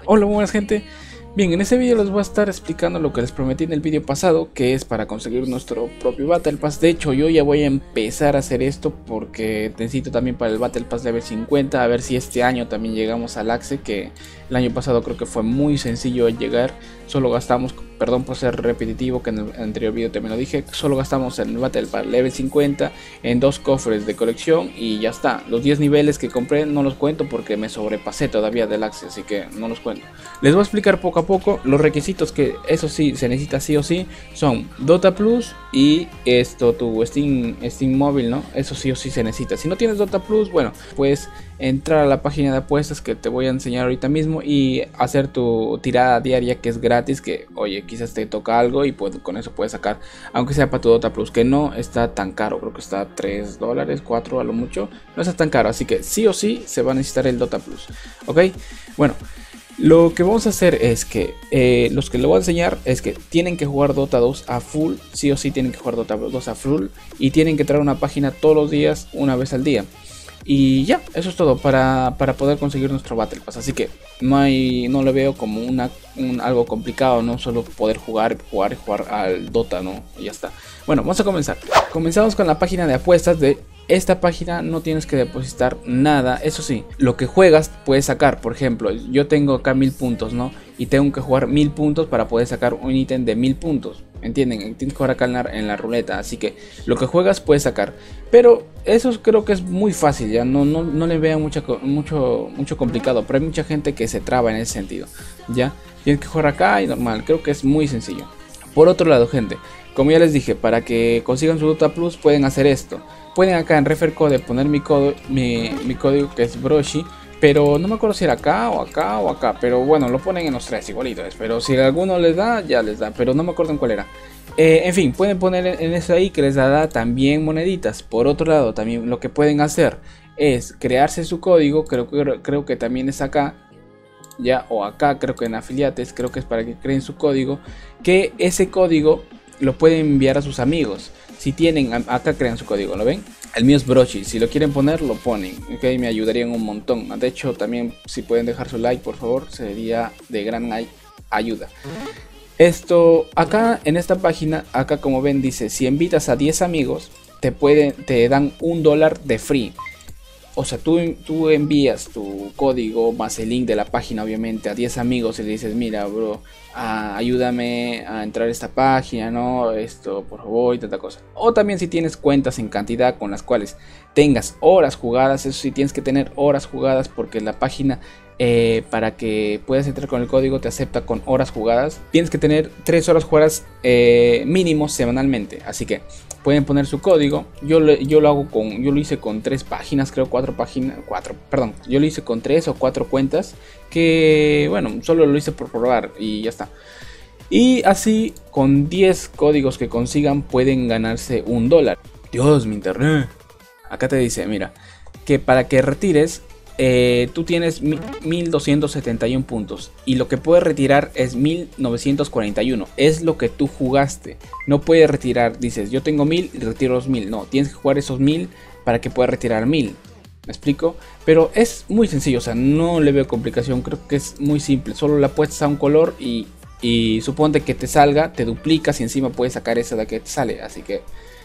Hola, buenas gente. Bien, en este vídeo les voy a estar explicando lo que les prometí en el vídeo pasado, que es para conseguir nuestro propio Battle Pass. De hecho, yo ya voy a empezar a hacer esto porque necesito también para el Battle Pass level 50, a ver si este año también llegamos al Axe, que el año pasado creo que fue muy sencillo llegar. Solo gastamos, perdón por ser repetitivo, que en el anterior vídeo también lo dije, solo gastamos en el Battle Pass level 50 en 2 cofres de colección y ya está. Los 10 niveles que compré no los cuento porque me sobrepasé todavía del Axe, así que no los cuento. Les voy a explicar poco a poco los requisitos que eso sí se necesita sí o sí. Son Dota Plus y esto, tu Steam móvil, ¿no? Eso sí o sí se necesita. Si no tienes Dota Plus, bueno, puedes entrar a la página de apuestas que te voy a enseñar ahorita mismo y hacer tu tirada diaria, que es gratis, que oye, quizás te toca algo y pues con eso puedes sacar, aunque sea para tu Dota Plus, que no está tan caro, creo que está $3, 4 a lo mucho, no está tan caro, así que sí o sí se va a necesitar el Dota Plus, ok. Bueno, lo que vamos a hacer es que los que le voy a enseñar es que tienen que jugar Dota 2 a full, sí o sí tienen que jugar Dota 2 a full, y tienen que traer una página todos los días, una vez al día. Y ya, eso es todo para poder conseguir nuestro Battle Pass. Así que no lo veo como algo complicado, no solo poder jugar al Dota, ¿no? Y ya está. Bueno, vamos a comenzar. Comenzamos con la página de apuestas. De esta página no tienes que depositar nada. Eso sí, lo que juegas puedes sacar. Por ejemplo, yo tengo acá 1000 puntos, ¿no? Y tengo que jugar 1000 puntos para poder sacar un ítem de 1000 puntos. ¿Entienden? Tienes que jugar acá en la ruleta. Así que lo que juegas puedes sacar. Pero eso creo que es muy fácil. Ya no le veo mucho complicado. Pero hay mucha gente que se traba en ese sentido. Ya tienes que jugar acá y normal. Creo que es muy sencillo. Por otro lado, gente, como ya les dije, para que consigan su Dota Plus pueden hacer esto. Pueden acá en Refer Code poner mi código, que es Broshi. Pero no me acuerdo si era acá o acá o acá. Pero bueno, lo ponen en los tres igualitos. Pero si alguno les da, ya les da. Pero no me acuerdo en cuál era. En fin, pueden poner en eso ahí que les da también moneditas. Por otro lado, también lo que pueden hacer es crearse su código. Creo que también es acá. Ya, o acá, creo que en afiliates. Creo que es para que creen su código. Que ese código lo pueden enviar a sus amigos. Si tienen, acá crean su código, ¿lo ven? El mío es Brochi, si lo quieren poner, lo ponen, ok, me ayudarían un montón. De hecho, también si pueden dejar su like, por favor, sería de gran ayuda. Esto, acá en esta página, acá como ven dice, si invitas a 10 amigos, te dan $1 de free. O sea, tú envías tu código más el link de la página, obviamente, a 10 amigos y le dices, mira, bro, ayúdame a entrar a esta página, ¿no? Esto, por favor, y tanta cosa. O también si tienes cuentas en cantidad con las cuales tengas horas jugadas, eso sí, tienes que tener horas jugadas porque la página, para que puedas entrar con el código, te acepta con horas jugadas. Tienes que tener 3 horas jugadas mínimo semanalmente, así que pueden poner su código. Yo lo hice con 3 páginas, creo 4 páginas, perdón, yo lo hice con 3 o 4 cuentas, que bueno, solo lo hice por probar y ya está. Y así con 10 códigos que consigan pueden ganarse $1. Dios, mi internet. Acá te dice, mira, que para que retires, tú tienes 1271 puntos y lo que puedes retirar es 1941. Es lo que tú jugaste. No puedes retirar, dices, yo tengo 1000 y retiro los 1000. No, tienes que jugar esos 1000 para que puedas retirar 1000. ¿Me explico? Pero es muy sencillo, o sea, no le veo complicación. Creo que es muy simple. Solo le apuestas a un color y suponte que te salga, te duplicas y encima puedes sacar esa de que te sale. Así que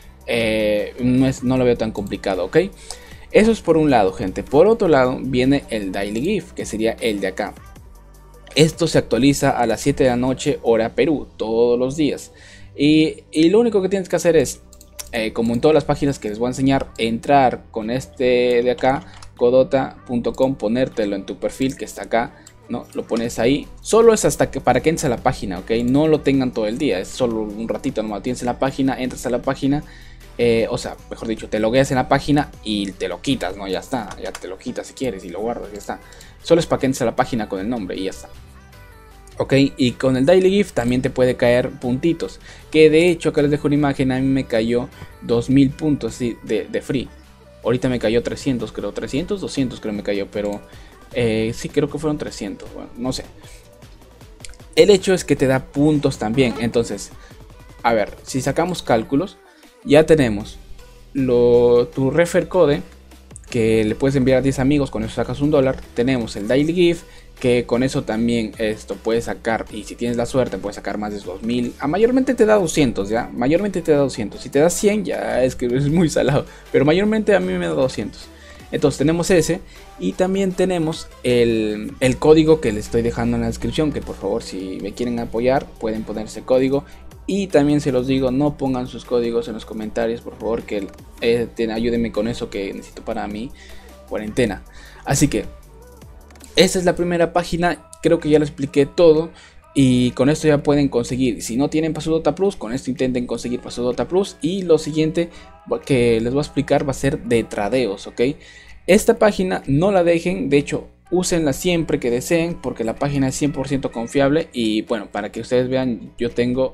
no lo veo tan complicado, ¿ok? Eso es por un lado, gente. Por otro lado viene el Daily Gift, que sería el de acá. Esto se actualiza a las 7 de la noche hora Perú, todos los días. Y lo único que tienes que hacer es, como en todas las páginas que les voy a enseñar, entrar con este de acá, codota.com, ponértelo en tu perfil que está acá. No, lo pones ahí. Solo es hasta que para que entres a la página, ¿ok? No lo tengan todo el día, es solo un ratito nomás. Tienes en la página, entras a la página. O sea, mejor dicho, te logueas en la página y te lo quitas, ¿no? Ya está, ya te lo quitas si quieres y lo guardas, ya está. Solo es para que entres a la página con el nombre y ya está. Ok, y con el Daily Gift también te puede caer puntitos. Que de hecho, acá les dejo una imagen, a mí me cayó 2000 puntos, ¿sí? de free. Ahorita me cayó 300, creo, 300, 200 creo me cayó, pero sí, creo que fueron 300, bueno, no sé. El hecho es que te da puntos también, entonces, a ver, si sacamos cálculos, ya tenemos tu refer code, que le puedes enviar a 10 amigos, con eso sacas $1. Tenemos el Daily Gift, que con eso también esto puedes sacar, y si tienes la suerte puedes sacar más de 2000. Mayormente te da 200, ya, mayormente te da 200. Si te da 100 ya es que es muy salado, pero mayormente a mí me da 200. Entonces tenemos ese, y también tenemos el código que les estoy dejando en la descripción, que por favor si me quieren apoyar pueden poner ese código. Y también se los digo, no pongan sus códigos en los comentarios, por favor, que ayúdenme con eso que necesito para mi cuarentena. Así que esta es la primera página, creo que ya lo expliqué todo. Y con esto ya pueden conseguir, si no tienen Pasudota Plus, con esto intenten conseguir Pasudota Plus. Y lo siguiente que les voy a explicar va a ser de tradeos, ¿ok? Esta página no la dejen, de hecho, úsenla siempre que deseen, porque la página es 100% confiable. Y bueno, para que ustedes vean, yo tengo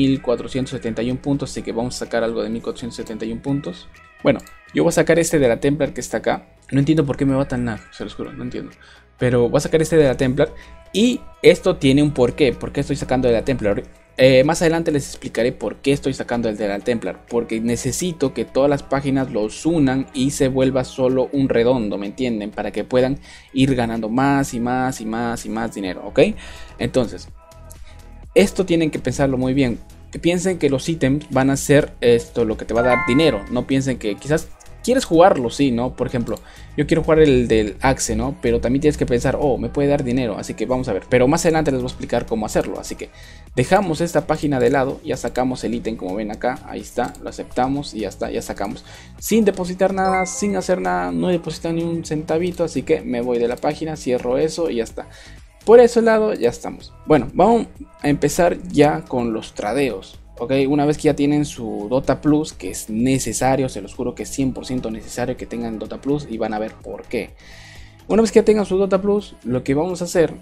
1471 puntos, así que vamos a sacar algo de 1471 puntos. Bueno, yo voy a sacar este de la Templar que está acá. No entiendo por qué me va tan lag, se los juro, no entiendo. Pero voy a sacar este de la Templar. Y esto tiene un porqué. ¿Por qué estoy sacando de la Templar? Más adelante les explicaré por qué estoy sacando el de la Templar. Porque necesito que todas las páginas los unan y se vuelva solo un redondo, ¿me entienden? Para que puedan ir ganando más y más y más y más dinero, ¿ok? Entonces, esto tienen que pensarlo muy bien. Que piensen que los ítems van a ser esto lo que te va a dar dinero. No piensen que quizás quieres jugarlo, sí, ¿no? Por ejemplo, yo quiero jugar el del Axe, ¿no? Pero también tienes que pensar, oh, me puede dar dinero, así que vamos a ver. Pero más adelante les voy a explicar cómo hacerlo, así que dejamos esta página de lado, ya sacamos el ítem como ven acá, ahí está, lo aceptamos y ya está, ya sacamos. Sin depositar nada, sin hacer nada, no he depositado ni un centavito, así que me voy de la página, cierro eso y ya está. Por ese lado ya estamos. Bueno, vamos a empezar ya con los tradeos. Ok, una vez que ya tienen su Dota Plus, que es necesario, se los juro que es 100% necesario que tengan Dota Plus y van a ver por qué. Una vez que ya tengan su Dota Plus, lo que vamos a hacer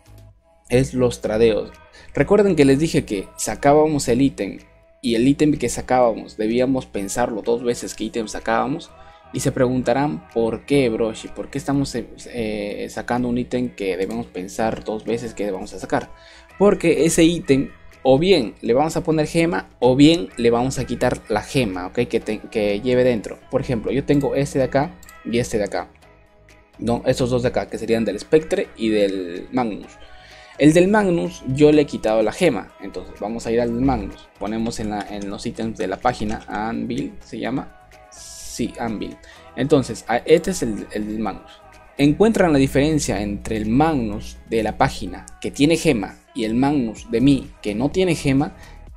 es los tradeos. Recuerden que les dije que sacábamos el ítem y el ítem que sacábamos debíamos pensarlo 2 veces qué ítem sacábamos. Y se preguntarán por qué, Broshi, por qué estamos sacando un ítem que debemos pensar 2 veces que vamos a sacar. Porque ese ítem o bien le vamos a poner gema o bien le vamos a quitar la gema, ¿ok? Que lleve dentro. Por ejemplo, yo tengo este de acá y este de acá. No, estos dos de acá que serían del Spectre y del Magnus. El del Magnus yo le he quitado la gema. Entonces vamos a ir al Magnus. Ponemos en los ítems de la página Anvil, se llama. Sí, Anvil. Entonces, este es el del Magnus. Encuentran la diferencia entre el Magnus de la página que tiene gema y el Magnus de mí que no tiene gema.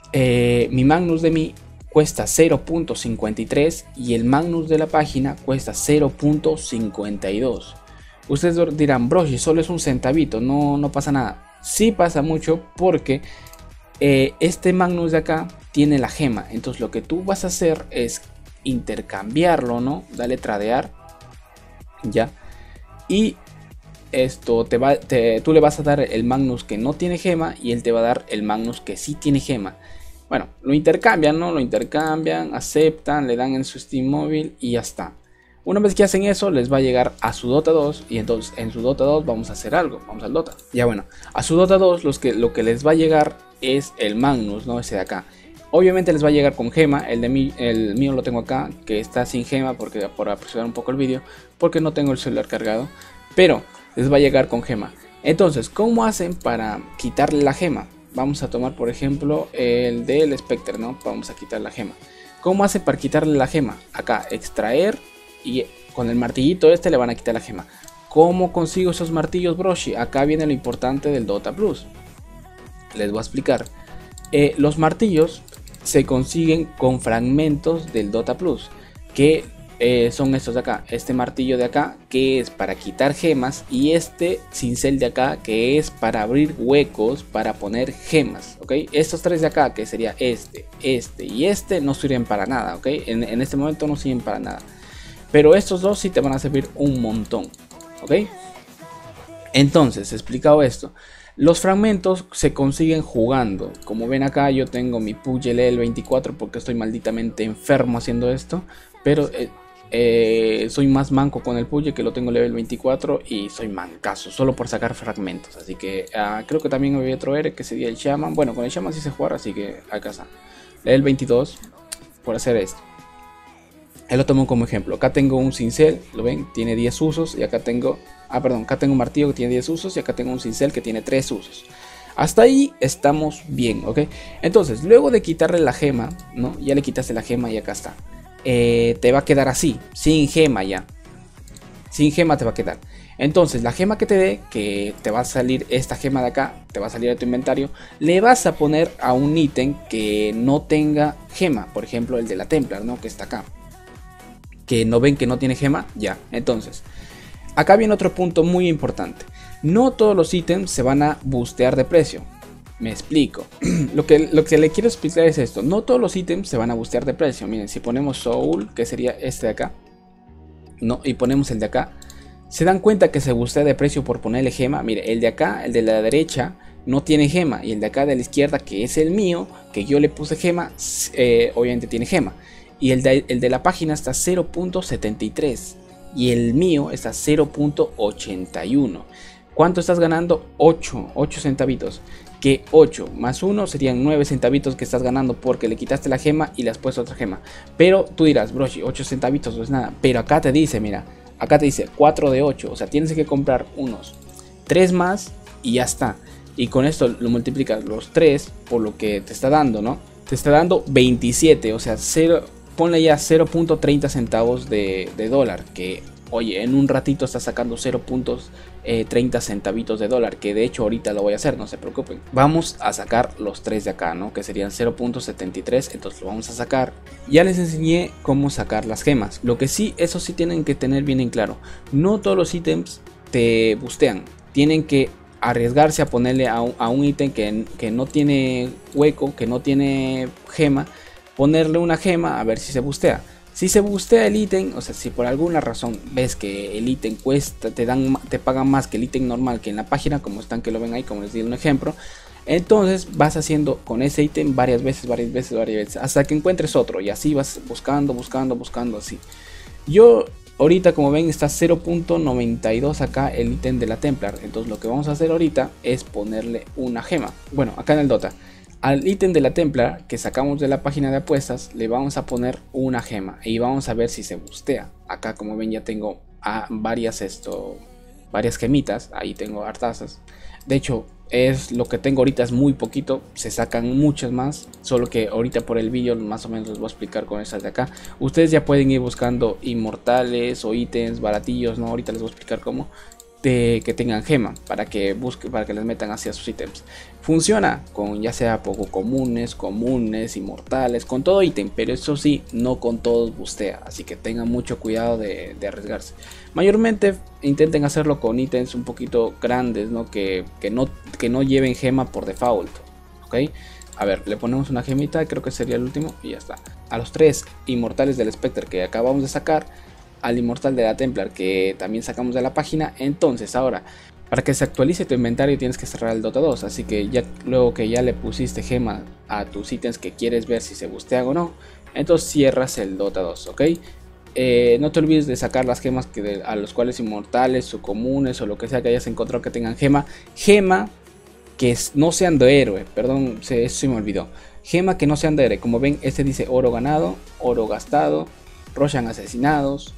Mi Magnus de mí cuesta 0.53 y el Magnus de la página cuesta 0.52. Ustedes dirán, bro, si solo es un centavito, no pasa nada. Sí pasa mucho porque este Magnus de acá tiene la gema. Entonces lo que tú vas a hacer es intercambiarlo, ¿no? Dale tradear, ya. Y esto tú le vas a dar el Magnus que no tiene gema y él te va a dar el Magnus que sí tiene gema. Bueno, lo intercambian, ¿no? Lo intercambian, aceptan, le dan en su Steam móvil y ya está. Una vez que hacen eso, les va a llegar a su Dota 2 y entonces en su Dota 2 vamos a hacer algo, vamos al Dota. Ya bueno, a su Dota 2 lo que les va a llegar es el Magnus, ¿no? Ese de acá. Obviamente les va a llegar con gema, el mío lo tengo acá, que está sin gema por apresurar un poco el vídeo, porque no tengo el celular cargado, pero les va a llegar con gema. Entonces, ¿cómo hacen para quitarle la gema? Vamos a tomar por ejemplo el del Spectre, ¿no? Vamos a quitar la gema. ¿Cómo hacen para quitarle la gema? Acá, extraer y con el martillito este le van a quitar la gema. ¿Cómo consigo esos martillos, Broshi? Acá viene lo importante del Dota Plus. Les voy a explicar. Los martillos se consiguen con fragmentos del Dota Plus, que son estos de acá. Este martillo de acá que es para quitar gemas y este cincel de acá que es para abrir huecos para poner gemas, ¿ok? Estos tres de acá que sería este y este no sirven para nada, ¿ok? En este momento no sirven para nada, pero estos dos sí te van a servir un montón, ¿ok? Entonces, explicado esto, los fragmentos se consiguen jugando. Como ven acá, yo tengo mi Puye level 24 porque estoy malditamente enfermo haciendo esto. Pero soy más manco con el Puye, que lo tengo level 24 y soy mancazo solo por sacar fragmentos. Así que creo que también había otro héroe que sería el Shaman. Bueno, con el Shaman sí se juega, así que acá está. Level 22 por hacer esto. Él lo tomo como ejemplo. Acá tengo un cincel, lo ven, tiene 10 usos y acá tengo Ah, perdón, acá tengo un martillo que tiene 10 usos y acá tengo un cincel que tiene 3 usos. Hasta ahí estamos bien, ¿ok? Entonces, luego de quitarle la gema, ¿no? Ya le quitaste la gema y acá está. Te va a quedar así, sin gema ya. Sin gema te va a quedar. Entonces, la gema que te dé, que te va a salir esta gema de acá, te va a salir de tu inventario, le vas a poner a un ítem que no tenga gema. Por ejemplo, el de la Templar, ¿no? Que está acá. Que no ven que no tiene gema, ya. Entonces, acá viene otro punto muy importante. No todos los ítems se van a boostear de precio. Me explico. Lo que le quiero explicar es esto. No todos los ítems se van a boostear de precio. Miren, si ponemos Soul, que sería este de acá, no, y ponemos el de acá, se dan cuenta que se boostea de precio por ponerle gema. Mire, el de acá, el de la derecha, no tiene gema. Y el de acá de la izquierda, que es el mío, que yo le puse gema, obviamente tiene gema. Y el de la página está 0.73. Y el mío está 0.81. ¿Cuánto estás ganando? 8 centavitos. Que 8 más 1 serían 9 centavitos que estás ganando porque le quitaste la gema y le has puesto otra gema. Pero tú dirás, brochi, 8 centavitos no es nada. Pero acá te dice, mira, acá te dice 4 de 8. O sea, tienes que comprar unos 3 más y ya está. Y con esto lo multiplicas los 3 por lo que te está dando, ¿no? Te está dando 27, o sea, ponle ya 0.30 centavos de dólar. Que, oye, en un ratito está sacando 0.30 centavitos de dólar. Que de hecho ahorita lo voy a hacer, no se preocupen. Vamos a sacar los 3 de acá, ¿no? Que serían 0.73, entonces lo vamos a sacar. Ya les enseñé cómo sacar las gemas. Lo que sí, eso sí tienen que tener bien en claro. No todos los ítems te boostean. Tienen que arriesgarse a ponerle a un ítem que no tiene hueco, que no tiene gema. Ponerle una gema a ver si se boostea. Si se boostea el ítem, o sea, si por alguna razón ves que el ítem cuesta, te pagan más que el ítem normal que en la página, como están que lo ven ahí, como les di un ejemplo, entonces vas haciendo con ese ítem varias veces, hasta que encuentres otro, y así vas buscando así. Yo ahorita, como ven, está 0.92 acá el ítem de la Templar, entonces lo que vamos a hacer ahorita es ponerle una gema. Bueno, acá en el Dota, al ítem de la Templar que sacamos de la página de apuestas le vamos a poner una gema y vamos a ver si se boostea. Acá, como ven, ya tengo varias gemitas, ahí tengo hartazas. De hecho, es lo que tengo ahorita, es muy poquito, se sacan muchas más, solo que ahorita por el vídeo más o menos les voy a explicar con estas de acá. Ustedes ya pueden ir buscando inmortales o ítems baratillos, ¿no? Ahorita les voy a explicar cómo, que tengan gema para que les metan hacia sus ítems. Funciona con ya sea poco comunes, inmortales, con todo ítem, pero eso sí, no con todos boostea, así que tengan mucho cuidado de arriesgarse. Mayormente intenten hacerlo con ítems un poquito grandes, ¿no? Que no lleven gema por default, ¿ok? A ver, le ponemos una gemita, creo que sería el último y ya está. A los 3 inmortales del Spectre que acabamos de sacar, al inmortal de la Templar que también sacamos de la página. Entonces ahora, para que se actualice tu inventario tienes que cerrar el Dota 2, así que ya luego que ya le pusiste gema a tus ítems que quieres ver si se boostean o no, entonces cierras el Dota 2, ¿ok? No te olvides de sacar las gemas a los cuales inmortales o comunes o lo que sea que hayas encontrado que tengan gema que no sean de héroe, perdón, eso se me olvidó. Gema que no sean de héroe, como ven, este dice oro ganado, oro gastado, Roshan asesinados,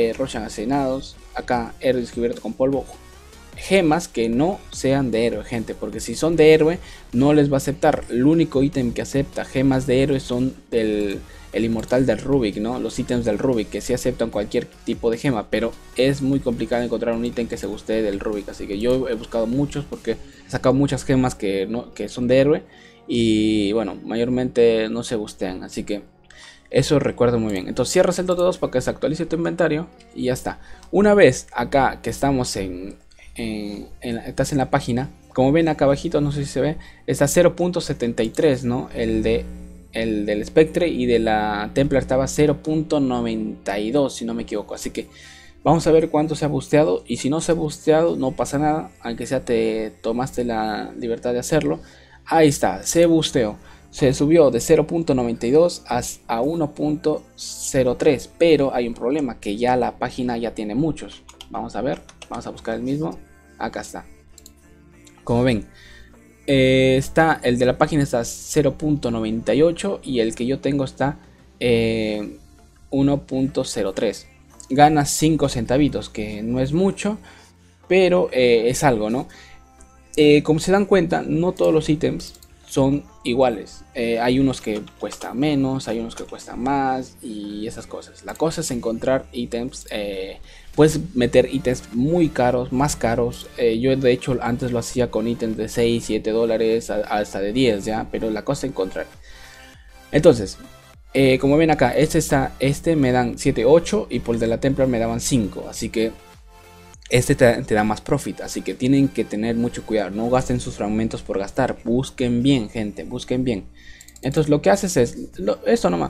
acá héroe descubierto con polvo. Gemas que no sean de héroe, gente, porque si son de héroe no les va a aceptar. El único ítem que acepta gemas de héroe son el inmortal del Rubik, ¿no? Los ítems del Rubik que sí aceptan cualquier tipo de gema, pero es muy complicado encontrar un ítem que se guste del Rubik, así que yo he buscado muchos porque he sacado muchas gemas que son de héroe y bueno, mayormente no se gustean, así que eso recuerdo muy bien. Entonces cierras el Dota 2 para que se actualice tu inventario y ya está. Una vez acá que estamos estás en la página, como ven acá abajito, no sé si se ve, está 0.73, ¿no? El del Spectre y de la Templar estaba 0.92 si no me equivoco. Así que vamos a ver cuánto se ha busteado. Y si no se ha busteado no pasa nada, aunque sea te tomaste la libertad de hacerlo. Ahí está, se busteó. Se subió de 0.92 a 1.03, pero hay un problema, que ya la página ya tiene muchos. Vamos a ver, vamos a buscar el mismo. Acá está. Como ven, está el de la página está 0.98 y el que yo tengo está 1.03. Gana 5 centavitos, que no es mucho, pero es algo, ¿no? Como se dan cuenta, no todos los ítems son iguales. Hay unos que cuestan menos, hay unos que cuestan más y esas cosas. La cosa es encontrar ítems. Puedes meter ítems muy caros, más caros. Yo de hecho antes lo hacía con ítems de 6, 7 dólares hasta de 10 ya, pero la cosa es encontrar. Entonces, como ven acá, este me dan 7, 8 y por el de la Templar me daban 5. Así que este te da más profit, así que tienen que tener mucho cuidado. No gasten sus fragmentos por gastar. Busquen bien, gente, busquen bien. Entonces lo que haces es esto nomás.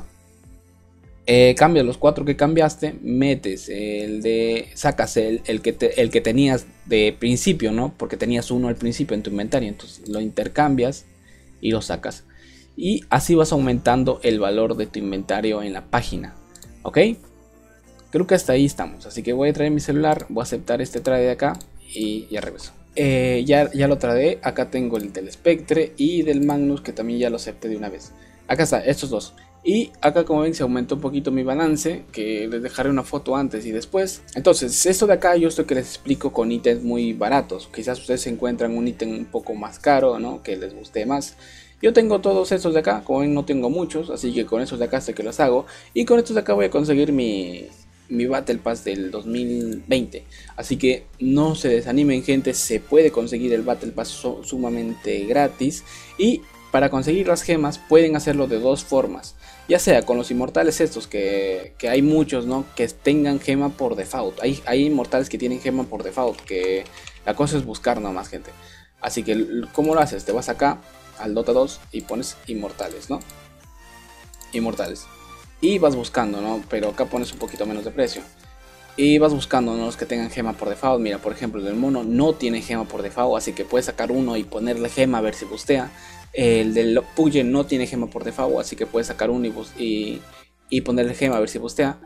Cambias los 4 que cambiaste, metes sacas el que tenías de principio, ¿no? Porque tenías uno al principio en tu inventario. Entonces lo intercambias y lo sacas. Y así vas aumentando el valor de tu inventario en la página. ¿Ok? Creo que hasta ahí estamos, así que voy a traer mi celular, voy a aceptar este trade de acá y ya regreso. Ya lo trae, acá tengo el del Spectre y del Magnus que también ya lo acepté de una vez. Acá está, estos dos. Y acá como ven se aumentó un poquito mi balance, que les dejaré una foto antes y después. Entonces esto de acá yo esto que les explico con ítems muy baratos. Quizás ustedes encuentran un ítem un poco más caro, ¿no? Que les guste más. Yo tengo todos estos de acá, como ven no tengo muchos, así que con estos de acá sé que los hago. Y con estos de acá voy a conseguir mi Battle Pass del 2020. Así que no se desanimen, gente, se puede conseguir el Battle Pass sumamente gratis. Y para conseguir las gemas pueden hacerlo de dos formas. Ya sea con los inmortales estos, que hay muchos, ¿no? Que tengan gema por default. Hay inmortales que tienen gema por default, que la cosa es buscar nomás, gente. Así que, ¿cómo lo haces? Te vas acá al Dota 2 y pones inmortales, ¿no? Inmortales. Y vas buscando, ¿no? Pero acá pones un poquito menos de precio. Y vas buscando, ¿no? Los que tengan gema por default. Mira, por ejemplo, el del mono no tiene gema por default, así que puedes sacar uno y ponerle gema a ver si bustea. El del Puye no tiene gema por default, así que puedes sacar uno y ponerle gema a ver si bustea.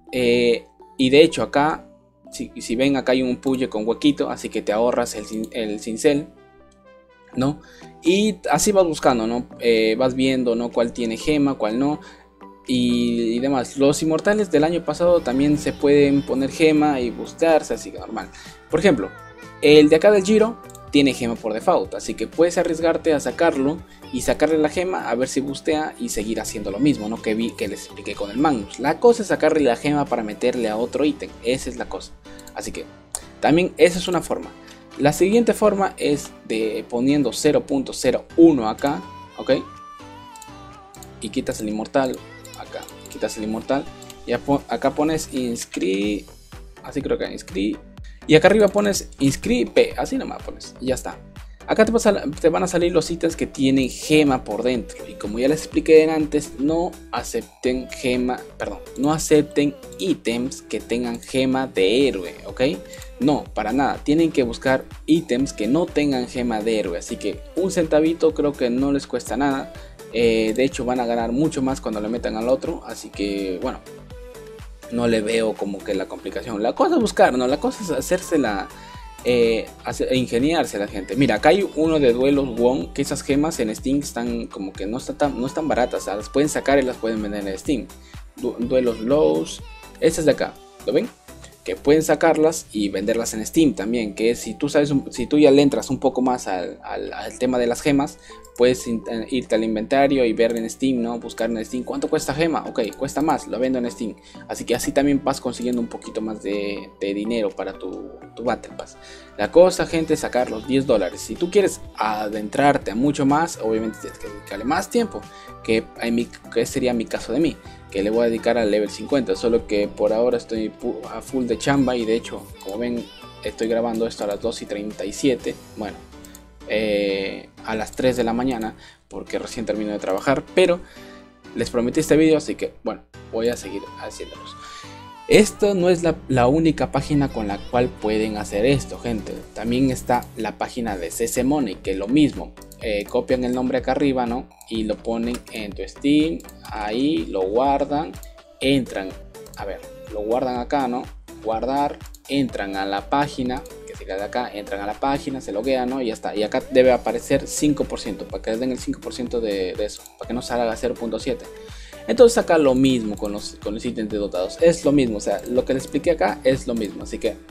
Y de hecho acá, si ven, acá hay un Puye con huequito, así que te ahorras el cincel, ¿no? Y así vas buscando, ¿no? Vas viendo, ¿no? Cuál tiene gema, cuál no. Y demás. Los inmortales del año pasado también se pueden poner gema y bustearse, así que normal. Por ejemplo, el de acá del Giro tiene gema por default, así que puedes arriesgarte a sacarlo y sacarle la gema a ver si bustea y seguir haciendo lo mismo, ¿no? Que les expliqué con el Magnus. La cosa es sacarle la gema para meterle a otro ítem, esa es la cosa. Así que también esa es una forma. La siguiente forma es de poniendo 0.01 acá, ¿ok? Y quitas el inmortal. Acá quitas el inmortal y acá pones inscri, así creo que inscri, y acá arriba pones inscribe, así nomás pones y ya está. Acá te van a salir los ítems que tienen gema por dentro y como ya les expliqué antes, no acepten no acepten ítems que tengan gema de héroe, ¿ok? No, para nada, tienen que buscar ítems que no tengan gema de héroe, así que un centavito creo que no les cuesta nada. De hecho van a ganar mucho más cuando le metan al otro, así que bueno, no le veo como que la complicación. La cosa es buscar, ¿no? La cosa es hacérsela, ingeniarse a la gente. Mira, acá hay uno de duelos Won, que esas gemas en Steam están como que no están baratas, o sea, las pueden sacar y las pueden vender en Steam. Duelos Lows, estas de acá, ¿lo ven? Que pueden sacarlas y venderlas en Steam también, que si tú ya le entras un poco más al tema de las gemas, puedes irte al inventario y ver en Steam, ¿no? Buscar en Steam cuánto cuesta gema, ok, cuesta más, lo vendo en Steam, así que así también vas consiguiendo un poquito más de dinero para tu Battle Pass. La cosa, gente, es sacar los 10 dólares. Si tú quieres adentrarte a mucho más, obviamente tienes que dedicarle más tiempo, que sería mi caso de mí, que le voy a dedicar al level 50, solo que por ahora estoy a full de chamba y de hecho, como ven, estoy grabando esto a las 2:37, bueno, a las 3 de la mañana, porque recién termino de trabajar, pero les prometí este video, así que bueno, voy a seguir haciéndolos. Esto no es la única página con la cual pueden hacer esto, gente. También está la página de CC Money, que es lo mismo. Copian el nombre acá arriba, ¿no? Y lo ponen en tu Steam, ahí lo guardan, entran, a ver, lo guardan acá, ¿no? Guardar, entran a la página, que sería de acá, entran a la página, se loguean, ¿no? Y ya está. Y acá debe aparecer 5%, para que les den el 5% de eso, para que no salga 0.7. Entonces acá lo mismo con los ítems de dotados, es lo mismo, o sea, lo que les expliqué acá es lo mismo, así que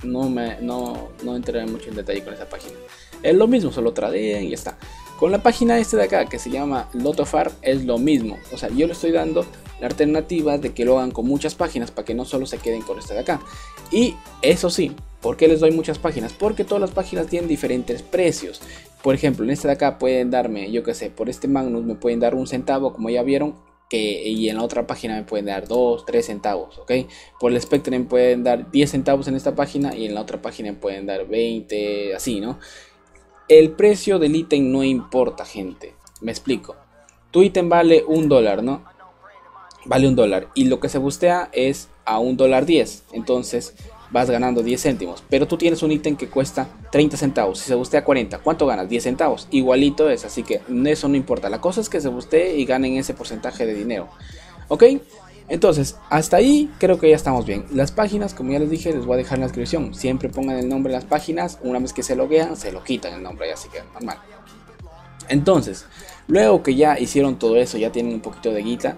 no entraré mucho en detalle con esa página. Es lo mismo, solo tradean y ya está. Con la página esta de acá que se llama Lotofar es lo mismo, o sea, yo le estoy dando la alternativa de que lo hagan con muchas páginas para que no solo se queden con esta de acá. Y eso sí, ¿por qué les doy muchas páginas? Porque todas las páginas tienen diferentes precios. Por ejemplo, en esta de acá pueden darme, yo que sé, por este Magnus me pueden dar 1 centavo, como ya vieron, y en la otra página me pueden dar 2, 3 centavos, ¿ok? Por el Spectre me pueden dar 10 centavos en esta página y en la otra página me pueden dar 20, así, ¿no? El precio del ítem no importa, gente. Me explico. Tu ítem vale $1, ¿no? Vale $1 y lo que se bustea es a $1.10. Entonces vas ganando 10 céntimos. Pero tú tienes un ítem que cuesta 30 centavos. Si se bustea 40, ¿cuánto ganas? 10 centavos. Igualito es, así que eso no importa. La cosa es que se bustee y ganen ese porcentaje de dinero. ¿Ok? Entonces, hasta ahí creo que ya estamos bien. Las páginas, como ya les dije, les voy a dejar en la descripción. Siempre pongan el nombre de las páginas. Una vez que se loguean, se lo quitan el nombre, así que normal. Entonces, luego que ya hicieron todo eso, ya tienen un poquito de guita,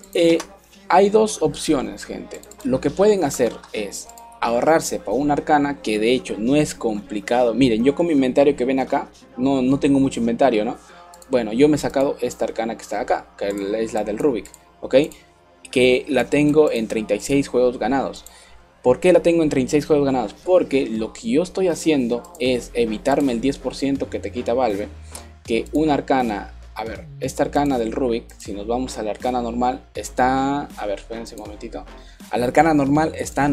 hay dos opciones, gente. Lo que pueden hacer es ahorrarse para una arcana, que de hecho no es complicado. Miren, yo con mi inventario que ven acá, no tengo mucho inventario, ¿no? Bueno, yo me he sacado esta arcana que está acá, que es la del Rubik, ¿ok? Que la tengo en 36 juegos ganados. ¿Por qué la tengo en 36 juegos ganados? Porque lo que yo estoy haciendo es evitarme el 10% que te quita Valve, que una arcana, a ver, esta arcana del Rubik, si nos vamos a la arcana normal, está, a ver, espérense un momentito, a la arcana normal está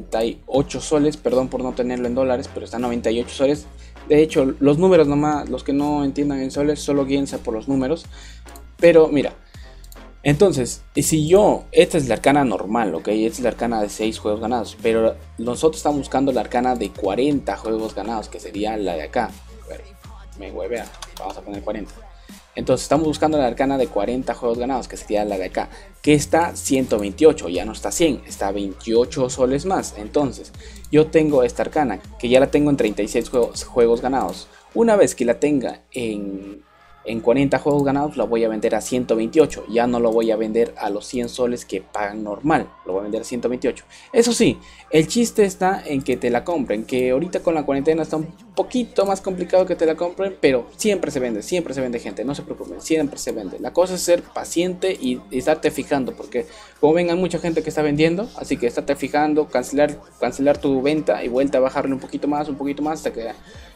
98 soles, perdón por no tenerlo en dólares, pero está 98 soles. De hecho, los números nomás, los que no entiendan en soles, solo guíense por los números. Pero mira, entonces, si yo, esta es la arcana normal, ok, esta es la arcana de 6 juegos ganados, pero nosotros estamos buscando la arcana de 40 juegos ganados, que sería la de acá. A ver, me huevea, vamos a poner 40. Entonces estamos buscando la arcana de 40 juegos ganados, que sería la de acá, que está 128, ya no está 100, está 28 soles más. Entonces yo tengo esta arcana, que ya la tengo en 36 juegos ganados. Una vez que la tenga en 40 juegos ganados, la voy a vender a 128. Ya no lo voy a vender a los 100 soles que pagan normal, lo voy a vender a 128. Eso sí, el chiste está en que te la compren, que ahorita con la cuarentena está un poquito más complicado que te la compren, pero siempre se vende, gente, no se preocupen, siempre se vende. La cosa es ser paciente y estarte fijando, porque como ven hay mucha gente que está vendiendo, así que estate fijando, cancelar tu venta y vuelta a bajarle un poquito más hasta que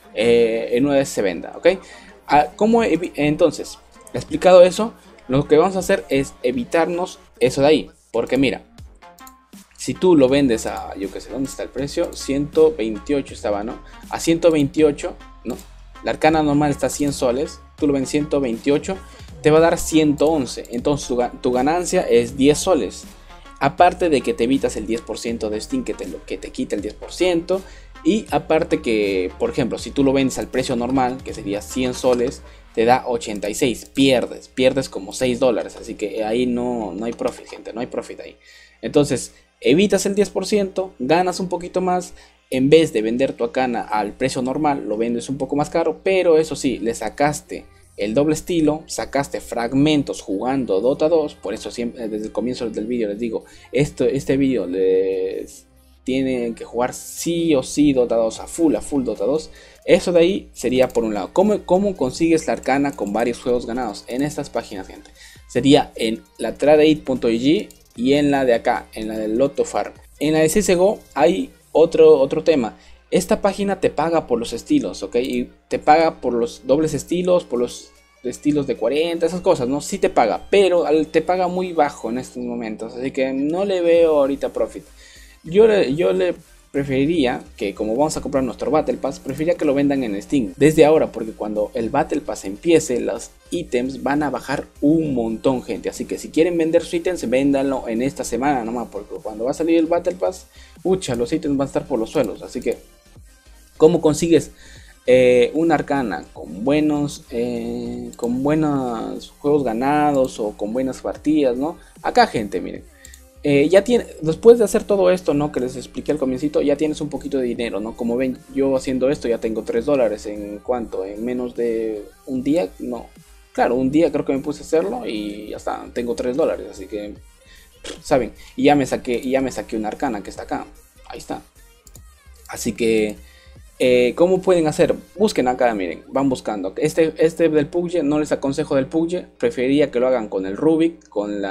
en una vez se venda, ¿ok? Entonces, explicado eso, lo que vamos a hacer es evitarnos eso de ahí. Porque mira, si tú lo vendes a, yo que sé, ¿dónde está el precio? 128 estaba, ¿no? A 128, ¿no? La arcana normal está a 100 soles, tú lo vendes 128, te va a dar 111. Entonces tu ganancia es 10 soles. Aparte de que te evitas el 10% de Steam, que te quita el 10%. Y aparte que, por ejemplo, si tú lo vendes al precio normal, que sería 100 soles, te da 86, pierdes como $6, así que ahí no hay profit, gente, no hay profit ahí. Entonces, evitas el 10%, ganas un poquito más, en vez de vender tu arcana al precio normal, lo vendes un poco más caro, pero eso sí, le sacaste el doble estilo, sacaste fragmentos jugando Dota 2, por eso siempre desde el comienzo del vídeo les digo, este vídeo les tienen que jugar sí o sí Dota 2 a full Dota 2. Eso de ahí sería por un lado. ¿Cómo consigues la arcana con varios juegos ganados? En estas páginas, gente. Sería en la Trade8.ig y en la de acá, en la de Lotofar. En la de CSGO hay otro tema. Esta página te paga por los estilos, ¿ok? Y te paga por los dobles estilos, por los estilos de 40, esas cosas, ¿no? Sí te paga, pero te paga muy bajo en estos momentos. Así que no le veo ahorita profit. Yo le preferiría que, como vamos a comprar nuestro Battle Pass, preferiría que lo vendan en Steam desde ahora, porque cuando el Battle Pass empiece, los ítems van a bajar un montón, gente. Así que si quieren vender sus ítems, véndanlo en esta semana nomás, porque cuando va a salir el Battle Pass, los ítems van a estar por los suelos. Así que, ¿cómo consigues una arcana con buenos juegos ganados o con buenas partidas, ¿no? Acá, gente, miren. Después de hacer todo esto, ¿no? Que les expliqué al comiencito, ya tienes un poquito de dinero, ¿no? Como ven, yo haciendo esto ya tengo $3. ¿En cuánto? En menos de un día, no. Claro, un día creo que me puse a hacerlo y ya está, tengo $3. Así que ¿saben? Y ya me saqué una arcana que está acá. Ahí está. Así que, ¿cómo pueden hacer? Busquen acá, miren, van buscando. Este del Pugge, no les aconsejo del Pugge. Preferiría que lo hagan con el Rubik,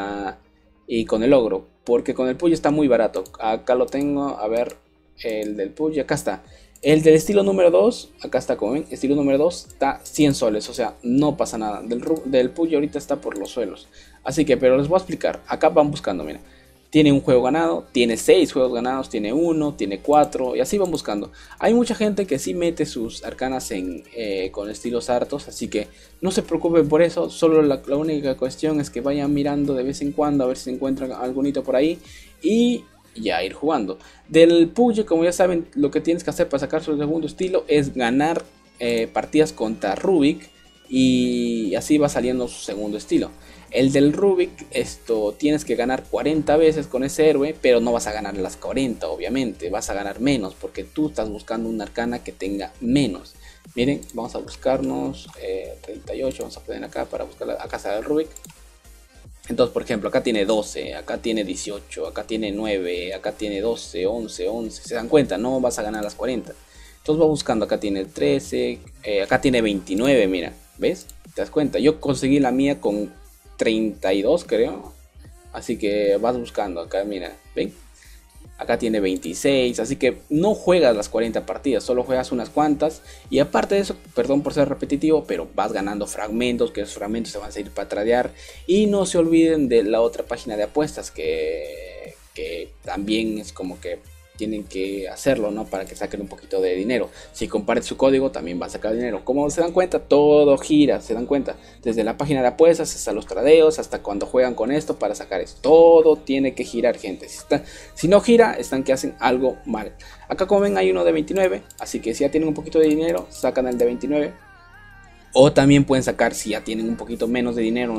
y con el Ogro. Porque con el Pugge está muy barato. Acá lo tengo, a ver, el del Pugge, acá está. El del estilo número 2, acá está, como ven, estilo número 2 está 100 soles, o sea, no pasa nada. Del Pugge ahorita está por los suelos. Así que, pero les voy a explicar. Acá van buscando, miren. Tiene un juego ganado, tiene 6 juegos ganados, tiene 1, tiene 4 y así van buscando. Hay mucha gente que sí mete sus arcanas con estilos hartos, así que no se preocupen por eso. Solo la única cuestión es que vayan mirando de vez en cuando a ver si se encuentran algún hito por ahí y ya ir jugando. Del Pugge, como ya saben, lo que tienes que hacer para sacar su segundo estilo es ganar partidas contra Rubik y así va saliendo su segundo estilo. El del Rubik, tienes que ganar 40 veces con ese héroe, pero no vas a ganar las 40, obviamente, vas a ganar menos, porque tú estás buscando una arcana que tenga menos. Miren, vamos a buscarnos 38, vamos a poner acá para buscar acá está el Rubik. Entonces, por ejemplo, acá tiene 12, acá tiene 18, acá tiene 9, acá tiene 12, 11, 11, se dan cuenta, no vas a ganar las 40. Entonces va buscando, acá tiene 13, acá tiene 29, mira, ¿ves? ¿Te das cuenta? Yo conseguí la mía con 32 creo, así que vas buscando acá, mira, ven, acá tiene 26, así que no juegas las 40 partidas, solo juegas unas cuantas y aparte de eso, perdón por ser repetitivo, pero vas ganando fragmentos, que esos fragmentos se van a seguir para tradear. Y no se olviden de la otra página de apuestas que también es como que tienen que hacerlo, ¿no? Para que saquen un poquito de dinero. Si comparten su código, también va a sacar dinero. Como se dan cuenta, todo gira, se dan cuenta. Desde la página de apuestas hasta los tradeos, hasta cuando juegan con esto para sacar esto. Todo tiene que girar, gente. Si no gira, están que hacen algo mal. Acá, como ven, hay uno de 29. Así que si ya tienen un poquito de dinero, sacan el de 29. O también pueden sacar, si ya tienen un poquito menos de dinero,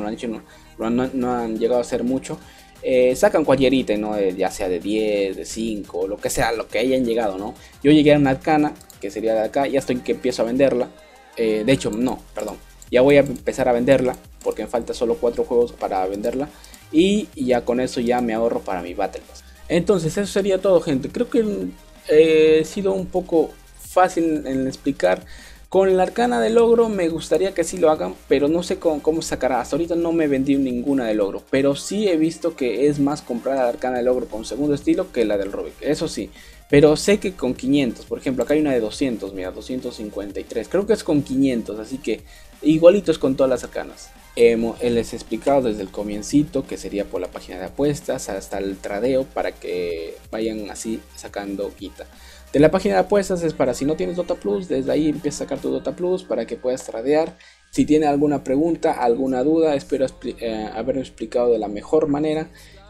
no han llegado a hacer mucho. Sacan cualquier ítem, ¿no? Ya sea de 10, de 5, lo que sea, lo que hayan llegado, ¿no? Yo llegué a una arcana, que sería de acá, ya estoy que empiezo a venderla. De hecho, no, perdón. Ya voy a empezar a venderla, porque me falta solo 4 juegos para venderla. Y ya con eso ya me ahorro para mi Battle Pass. Entonces, eso sería todo, gente. Creo que he sido un poco fácil en explicar. Con la arcana del ogro me gustaría que sí lo hagan, pero no sé cómo sacará. Hasta ahorita no me vendí ninguna del ogro, pero sí he visto que es más comprar la arcana del ogro con segundo estilo que la del Rubik, eso sí. Pero sé que con 500, por ejemplo, acá hay una de 200, mira, 253, creo que es con 500, así que igualito es con todas las arcanas. Les he explicado desde el comiencito, que sería por la página de apuestas, hasta el tradeo, para que vayan así sacando guita. De la página de apuestas es para si no tienes Dota Plus, desde ahí empiezas a sacar tu Dota Plus para que puedas tradear. Si tiene alguna pregunta, alguna duda, espero haberlo explicado de la mejor manera.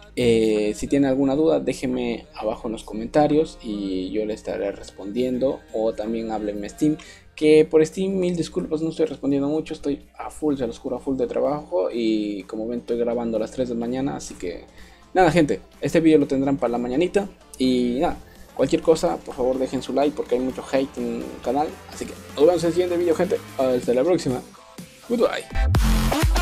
Si tiene alguna duda, déjenme abajo en los comentarios y yo le estaré respondiendo. O también háblenme Steam, que por Steam, mil disculpas, no estoy respondiendo mucho, estoy a full, se los juro, a full de trabajo. Y como ven, estoy grabando a las 3 de la mañana, así que nada, gente, este vídeo lo tendrán para la mañanita. Y nada, cualquier cosa, por favor dejen su like porque hay mucho hate en el canal. Así que nos vemos en el siguiente vídeo, gente. Hasta la próxima. Goodbye.